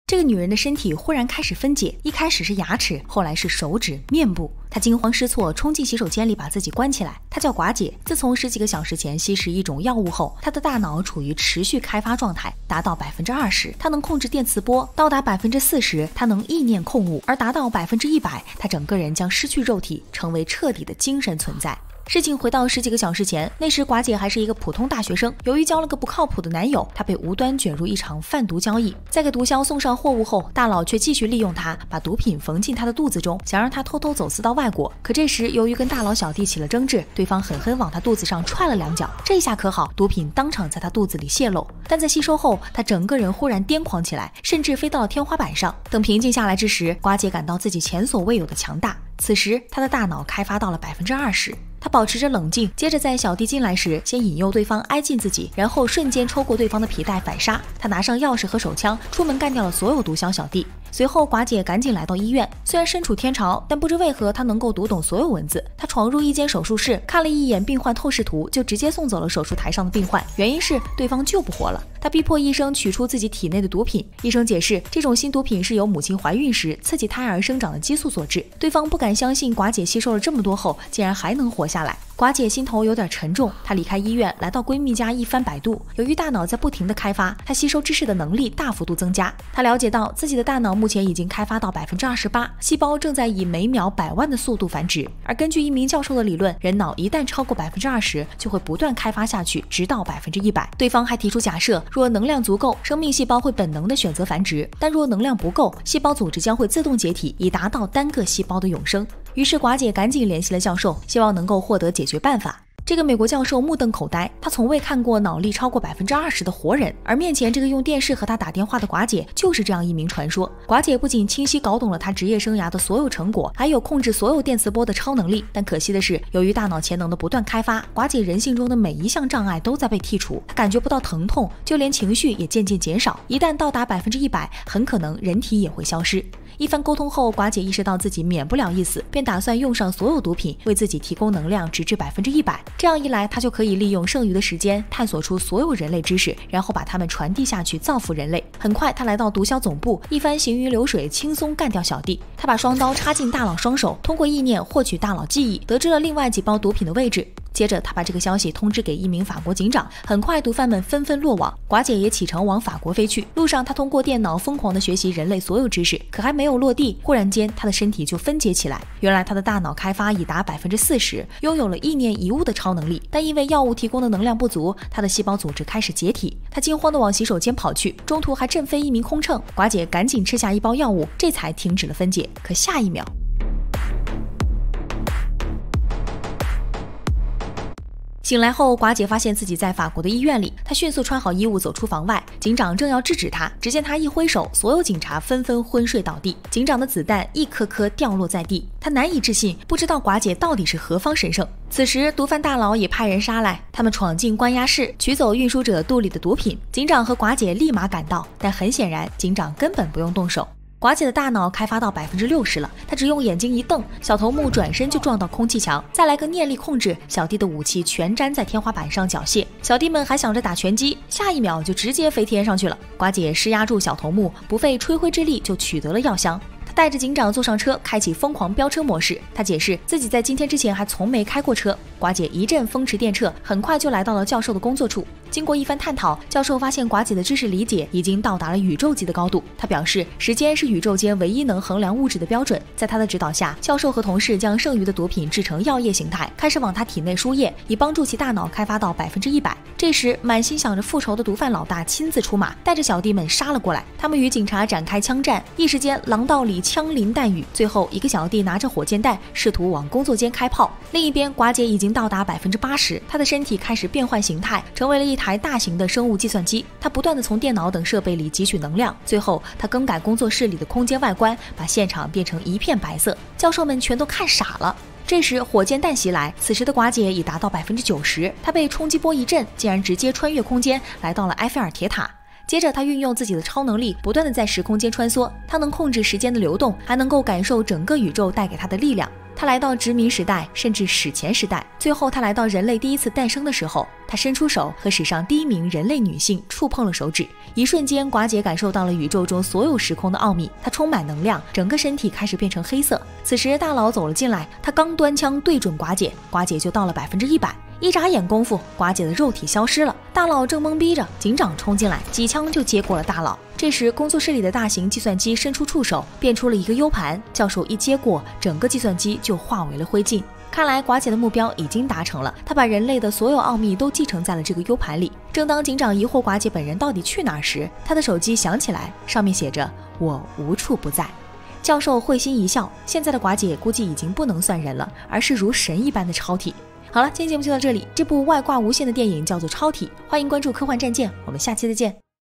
这个女人的身体忽然开始分解，一开始是牙齿，后来是手指、面部。她惊慌失措，冲进洗手间里把自己关起来。她叫寡姐，自从10几个小时前吸食一种药物后，她的大脑处于持续开发状态，达到20%，她能控制电磁波；到达40%，她能意念控物；而达到100%，她整个人将失去肉体，成为彻底的精神存在。事情回到10几个小时前，那时寡姐还是一个普通大学生，由于交了个不靠谱的男友，她被无端卷入一场贩毒交易。在给毒枭送上货物后，大佬却继续利用她，把毒品缝进她的肚子中，想让她偷偷走私到外国。可这时由于跟大佬小弟起了争执，对方狠狠往她肚子上踹了2脚，这下可好，毒品当场在她肚子里泄露。但在吸收后，她整个人忽然癫狂起来，甚至飞到了天花板上。等平静下来之时，寡姐感到自己前所未有的强大。此时她的大脑开发到了20%。他保持着冷静，接着在小弟进来时，先引诱对方挨近自己，然后瞬间抽过对方的皮带反杀。他拿上钥匙和手枪，出门干掉了所有毒枭小弟。随后寡姐赶紧来到医院，虽然身处天朝，但不知为何她能够读懂所有文字。她闯入一间手术室，看了一眼病患透视图，就直接送走了手术台上的病患，原因是对方救不活了。她逼迫医生取出自己体内的毒品，医生解释这种新毒品是由母亲怀孕时刺激胎儿生长的激素所致。对方不敢相信寡姐吸收了这么多后竟然还能活下来。寡姐心头有点沉重，她离开医院来到闺蜜家一番百度，由于大脑在不停的开发，她吸收知识的能力大幅度增加。她了解到自己的大脑目前已经开发到28%，细胞正在以每秒100万的速度繁殖。而根据一名教授的理论，人脑一旦超过20%，就会不断开发下去，直到100%。对方还提出假设，若能量足够，生命细胞会本能的选择繁殖；但若能量不够，细胞组织将会自动解体，以达到单个细胞的永生。于是寡姐赶紧联系了教授，希望能够获得解决办法。这个美国教授目瞪口呆，他从未看过脑力超过20%的活人，而面前这个用电视和他打电话的寡姐就是这样一名传说。寡姐不仅清晰搞懂了他职业生涯的所有成果，还有控制所有电磁波的超能力。但可惜的是，由于大脑潜能的不断开发，寡姐人性中的每一项障碍都在被剔除，她感觉不到疼痛，就连情绪也渐渐减少。一旦到达100%，很可能人体也会消失。一番沟通后，寡姐意识到自己免不了一死，便打算用上所有毒品为自己提供能量，直至100%。这样一来，她就可以利用剩余的时间探索出所有人类知识，然后把它们传递下去，造福人类。很快，她来到毒枭总部，一番行云流水，轻松干掉小弟。她把双刀插进大佬双手，通过意念获取大佬记忆，得知了另外几包毒品的位置。接着，他把这个消息通知给一名法国警长，很快毒贩们纷纷落网，寡姐也启程往法国飞去。路上，他通过电脑疯狂地学习人类所有知识，可还没有落地，忽然间他的身体就分解起来。原来他的大脑开发已达40%，拥有了意念遗物的超能力，但因为药物提供的能量不足，他的细胞组织开始解体。他惊慌地往洗手间跑去，中途还震飞一名空乘，寡姐赶紧吃下一包药物，这才停止了分解。可下一秒，醒来后，寡姐发现自己在法国的医院里，她迅速穿好衣物走出房外，警长正要制止她，只见她一挥手，所有警察纷纷昏睡倒地，警长的子弹一颗颗掉落在地，他难以置信，不知道寡姐到底是何方神圣。此时毒贩大佬也派人杀来，他们闯进关押室，取走运输者肚里的毒品，警长和寡姐立马赶到，但很显然警长根本不用动手。寡姐的大脑开发到60%了，她只用眼睛一瞪，小头目转身就撞到空气墙，再来个念力控制，小弟的武器全粘在天花板上缴械。小弟们还想着打拳击，下一秒就直接飞天上去了。寡姐施压住小头目，不费吹灰之力就取得了药箱。他带着警长坐上车，开启疯狂飙车模式。他解释自己在今天之前还从没开过车。寡姐一阵风驰电掣，很快就来到了教授的工作处。经过一番探讨，教授发现寡姐的知识理解已经到达了宇宙级的高度。他表示，时间是宇宙间唯一能衡量物质的标准。在他的指导下，教授和同事将剩余的毒品制成药液形态，开始往他体内输液，以帮助其大脑开发到100%。这时，满心想着复仇的毒贩老大亲自出马，带着小弟们杀了过来。他们与警察展开枪战，一时间廊道里枪林弹雨。最后，一个小弟拿着火箭弹，试图往工作间开炮。另一边，寡姐已经到达80%，她的身体开始变换形态，成为了一台大型的生物计算机。她不断地从电脑等设备里汲取能量，最后她更改工作室里的空间外观，把现场变成一片白色。教授们全都看傻了。这时火箭弹袭来，此时的寡姐已达到90%，她被冲击波一震，竟然直接穿越空间来到了埃菲尔铁塔。接着他运用自己的超能力，不断的在时空间穿梭，他能控制时间的流动，还能够感受整个宇宙带给他的力量。 他来到殖民时代，甚至史前时代，最后他来到人类第一次诞生的时候，他伸出手和史上第一名人类女性触碰了手指，一瞬间寡姐感受到了宇宙中所有时空的奥秘，她充满能量，整个身体开始变成黑色。此时大佬走了进来，他刚端枪对准寡姐，寡姐就到了100%，一眨眼功夫，寡姐的肉体消失了。大佬正懵逼着，警长冲进来，几枪就接过了大佬。这时工作室里的大型计算机伸出触手，变出了一个 U 盘，教授一接过，整个计算机就化为了灰烬。看来寡姐的目标已经达成了，她把人类的所有奥秘都继承在了这个 U 盘里。正当警长疑惑寡姐本人到底去哪儿时，他的手机响起来，上面写着我无处不在。教授会心一笑，现在的寡姐估计已经不能算人了，而是如神一般的超体。好了，今天节目就到这里。这部外挂无限的电影叫做《超体》，欢迎关注科幻战舰，我们下期再见。